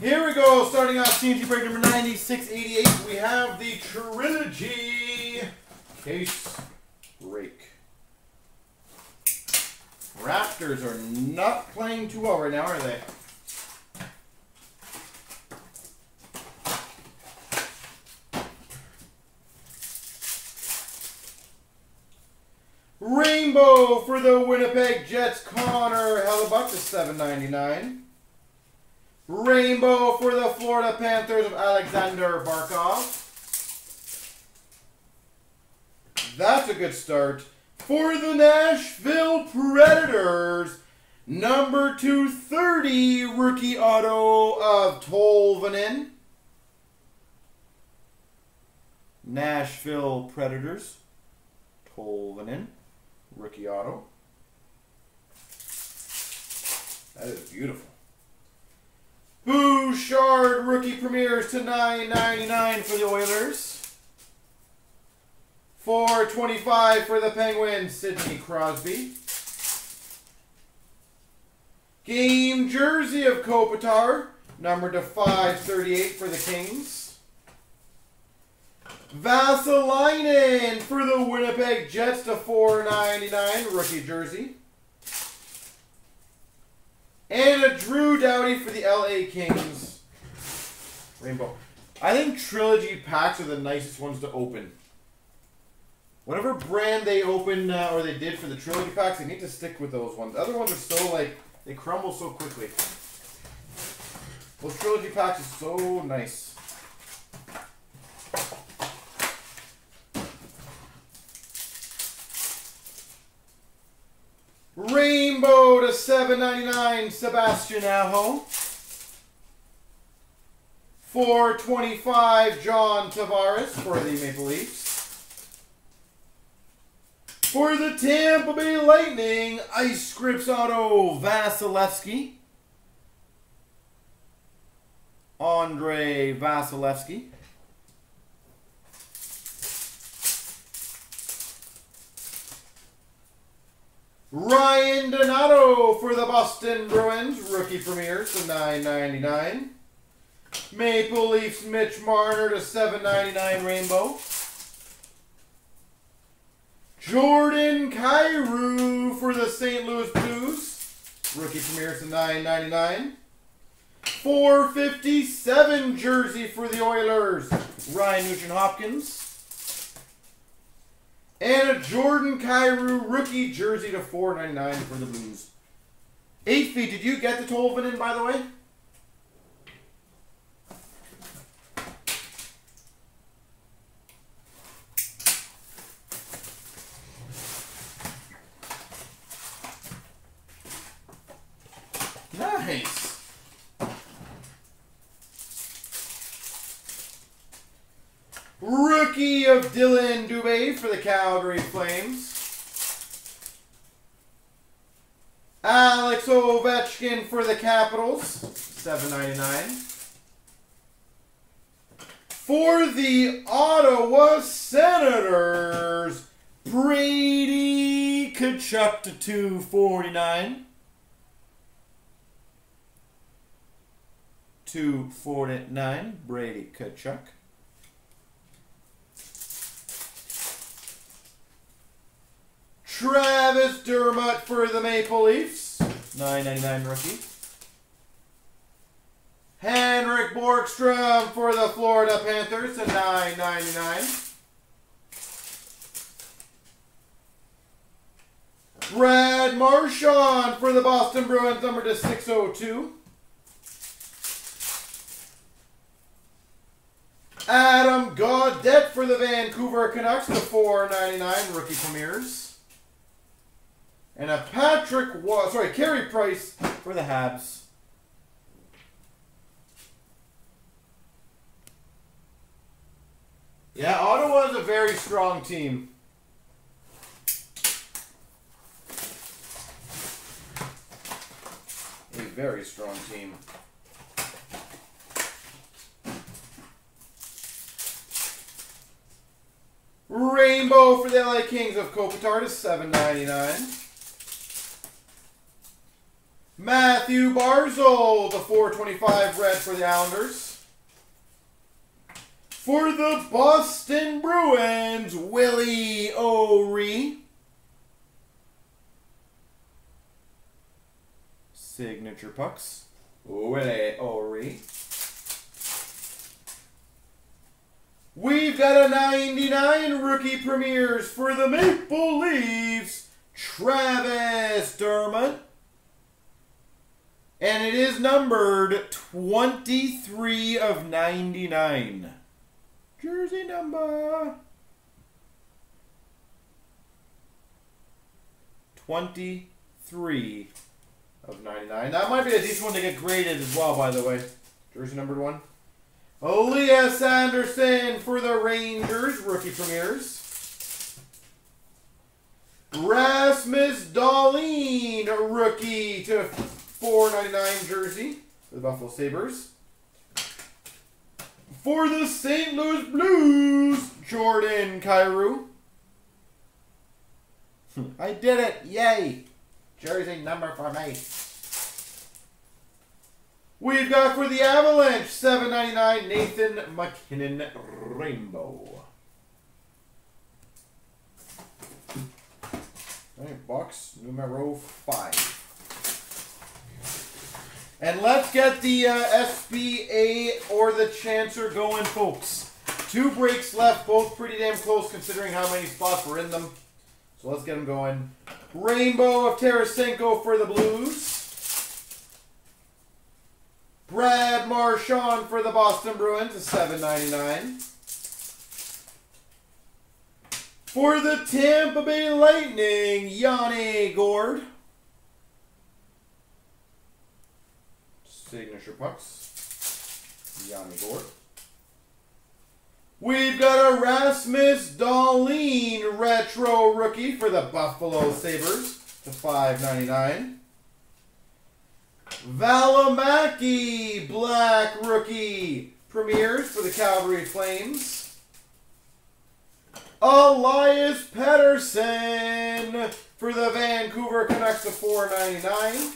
Here we go, starting off CNC break number 9688. We have the Trilogy case break. Raptors are not playing too well right now, are they? Rainbow for the Winnipeg Jets, Connor Hellebuyck to $7.99. Rainbow for the Florida Panthers of Alexander Barkov. That's a good start. For the Nashville Predators, number 230 rookie auto of Tolvanen. Nashville Predators, Tolvanen, rookie auto. That is beautiful. Bouchard rookie premieres to $9.99 for the Oilers. $4.25 for the Penguins, Sidney Crosby. Game jersey of Kopitar, numbered to 538 for the Kings. Vasilinen for the Winnipeg Jets to $4.99, rookie jersey. And a Drew Doughty for the LA Kings. Rainbow. I think Trilogy packs are the nicest ones to open. Whatever brand they open or they did for the Trilogy packs, they need to stick with those ones. The other ones are so like, they crumble so quickly. Those Trilogy packs are so nice. Rainbow to $7.99, Sebastian Aho. $4.25, John Tavares for the Maple Leafs. For the Tampa Bay Lightning, Ice Scripts auto, Vasilevsky. Andre Vasilevsky. Ryan Donato for the Boston Bruins, rookie premieres to $9.99. Maple Leafs Mitch Marner to $7.99 Rainbow. Jordan Kyrou for the St. Louis Blues, rookie premieres to $9.99. $4.57 jersey for the Oilers, Ryan Nugent-Hopkins. And a Jordan Kyrou rookie jersey to $4.99 for the Blues. 8 feet, did you get the Tolvanen, by the way? Nice. Rookie of Dylan Dubé for the Calgary Flames. Alex Ovechkin for the Capitals, $7.99. For the Ottawa Senators, Brady Tkachuk to $2.49. $2.49, Brady Tkachuk. Travis Dermott for the Maple Leafs, $9.99 rookie. Henrik Borgstrom for the Florida Panthers to $9.99. Brad Marchand for the Boston Bruins, number to 602. Adam Gaudette for the Vancouver Canucks to $4.99 rookie premieres. And a Carey Price for the Habs. Yeah, Ottawa is a very strong team. A very strong team. Rainbow for the LA Kings of Kopitar to $7.99. Matthew Barzal, the 425 red for the Islanders. For the Boston Bruins, Willie O'Ree. Signature pucks, Willie O'Ree. We've got a 99 rookie premieres for the Maple Leafs, Travis Dermott. And it is numbered 23 of 99. Jersey number 23 of 99. That might be a decent one to get graded as well, by the way. Jersey numbered one. Elias Anderson for the Rangers, rookie premieres. Rasmus Dahlin, rookie to 499 jersey for the Buffalo Sabres. For the St. Louis Blues, Jordan Kyrou. I did it! Yay! Jersey number for me. We've got for the Avalanche, $7.99, Nathan MacKinnon Rainbow. Alright, box numero 5. And let's get the SBA or the Chancer going, folks. 2 breaks left, both pretty damn close considering how many spots were in them. So let's get them going. Rainbow of Tarasenko for the Blues. Brad Marchand for the Boston Bruins, $7.99. For the Tampa Bay Lightning, Yanni Gourde. Signature pucks, Yanni Gourde. We've got a Rasmus Dahlin retro rookie for the Buffalo Sabres to $5.99. Valimaki black rookie premieres for the Calgary Flames. Elias Pettersson for the Vancouver Canucks to $4.99.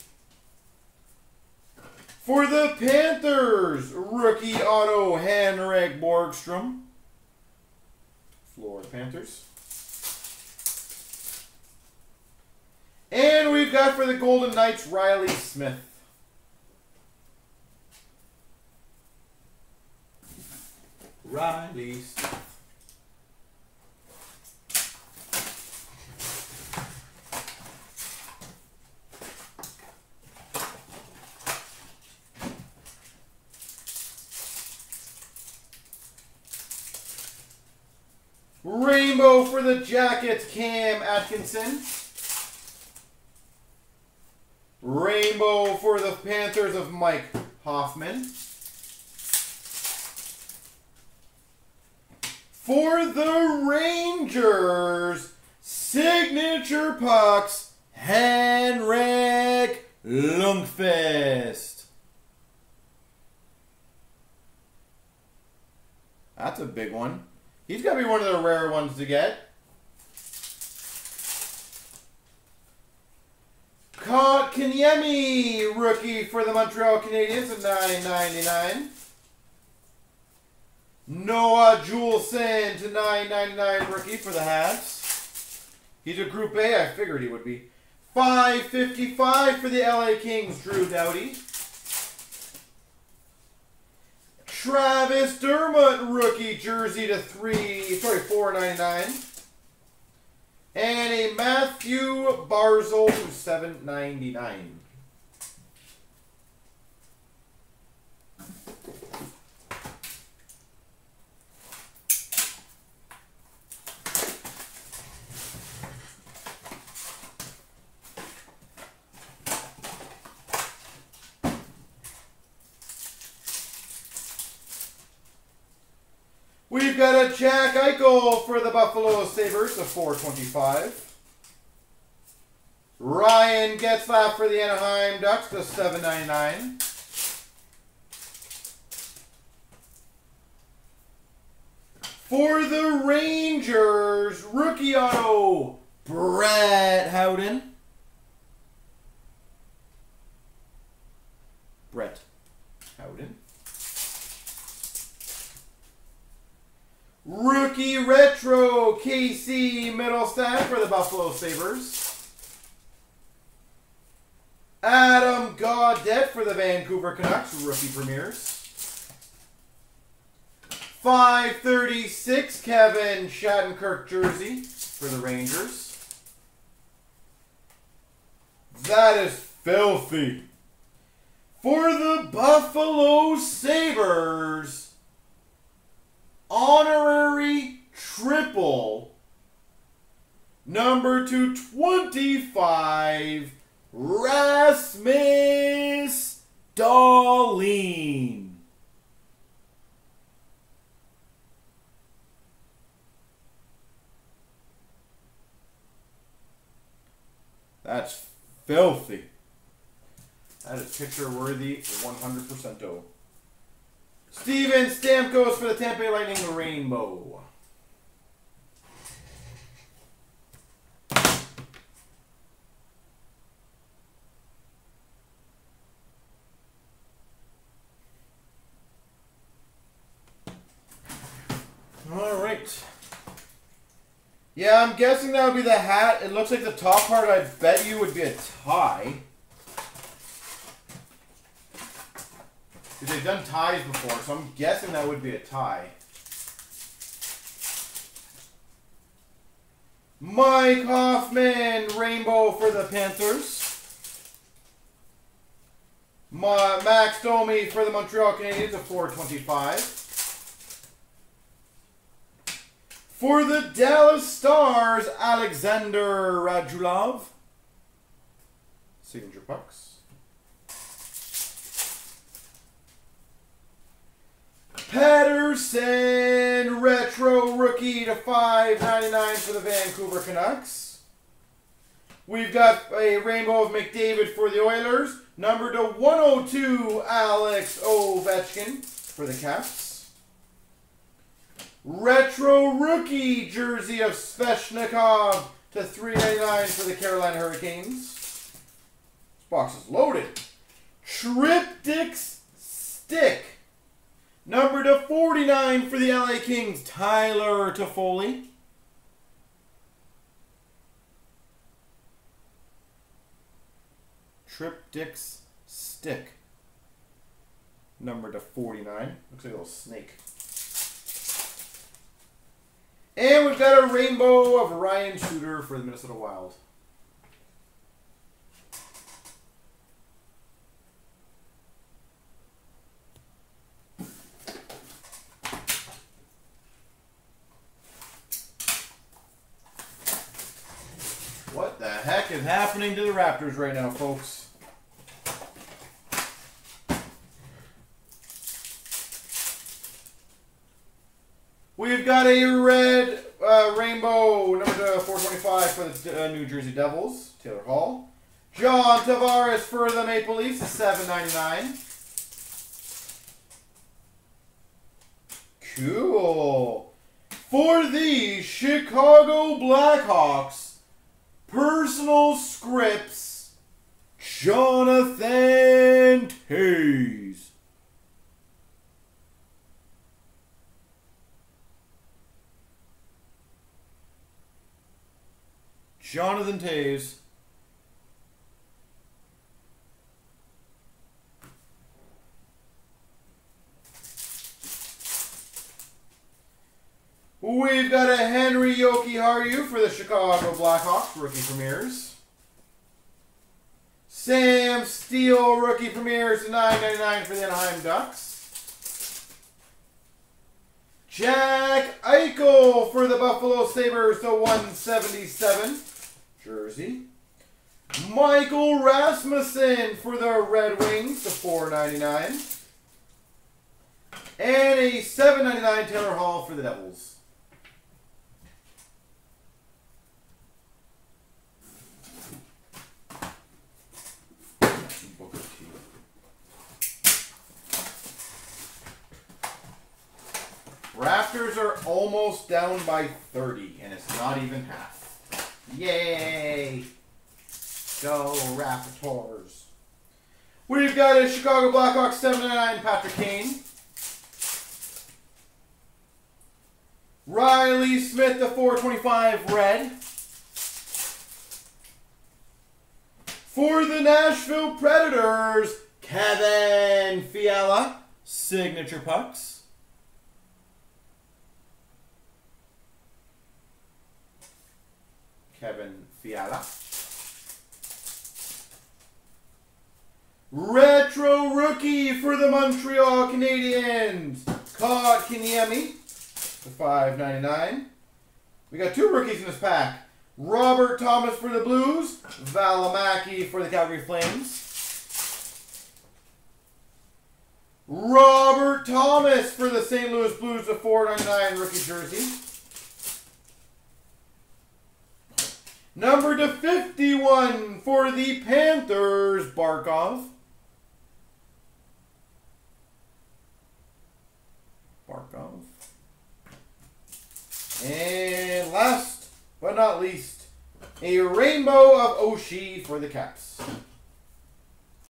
For the Panthers, rookie auto Henrik Borgstrom. Florida Panthers. And we've got for the Golden Knights, Riley Smith. Riley Smith. Rainbow for the Jackets, Cam Atkinson. Rainbow for the Panthers of Mike Hoffman. For the Rangers, signature pucks, Henrik Lundqvist. That's a big one. He's got to be one of the rare ones to get. Kotkaniemi, rookie for the Montreal Canadiens at $9.99. Noah Juleson to $9.99 rookie for the Habs. He's a Group A. I figured he would be. $5.55 for the LA Kings, Drew Doughty. Travis Dermott rookie jersey to $4.99. And a Matthew Barzal to $7.99. We've got a Jack Eichel for the Buffalo Sabres of $4.25. Ryan Getzlaf for the Anaheim Ducks to $7.99. For the Rangers, rookie auto, Brett Howden. Brett Howden. Rookie Retro Casey Middlestat for the Buffalo Sabres. Adam Gaudette for the Vancouver Canucks, rookie premieres. 536 Kevin Shattenkirk jersey for the Rangers. That is filthy. For the Buffalo Sabres, honorary triple, number 225, Rasmus Dahlin. That's filthy. That is picture worthy 100%. Steven Stamkos for the Tampa Bay Lightning Rainbow. All right. Yeah, I'm guessing that would be the hat. It looks like the top part, I bet you, would be a tie. Because they've done ties before, so I'm guessing that would be a tie. Mike Hoffman, rainbow for the Panthers. Max Domi for the Montreal Canadiens, a 425. For the Dallas Stars, Alexander Radulov. Signature pucks. Patterson, retro rookie to 599 for the Vancouver Canucks. We've got a rainbow of McDavid for the Oilers. Number to 102, Alex Ovechkin for the Caps. Retro rookie jersey of Svechnikov to 399 for the Carolina Hurricanes. This box is loaded. Triptychs stick. Number to 49 for the LA Kings, Tyler Toffoli. Triptychs stick. Number to 49. Looks like a little snake. And we've got a rainbow of Ryan Suter for the Minnesota Wild. What the heck is happening to the Raptors right now, folks? We've got a red rainbow, number 425 for the New Jersey Devils, Taylor Hall. John Tavares for the Maple Leafs, $7.99. Cool. For the Chicago Blackhawks, personal scripts, Jonathan Toews. Jonathan Toews. We've got a Henry Jokiharju for the Chicago Blackhawks, rookie premieres. Sam Steele, rookie premieres to $9.99 for the Anaheim Ducks. Jack Eichel for the Buffalo Sabres to 177. Jersey. Michael Rasmussen for the Red Wings to $4.99. And a $7.99 Taylor Hall for the Devils. Raptors are almost down by 30, and it's not even half. Yay! Go Raptors. We've got a Chicago Blackhawks 799 Patrick Kane. Riley Smith, the 425 red. For the Nashville Predators, Kevin Fiala, signature pucks. Kevin Fiala. Retro rookie for the Montreal Canadiens, Kotkaniemi, the 599. We got 2 rookies in this pack. Robert Thomas for the Blues, Valimaki for the Calgary Flames. Robert Thomas for the St. Louis Blues, the 499 rookie jersey. Number to 51 for the Panthers, Barkov. And last but not least, a rainbow of Oshie for the Caps.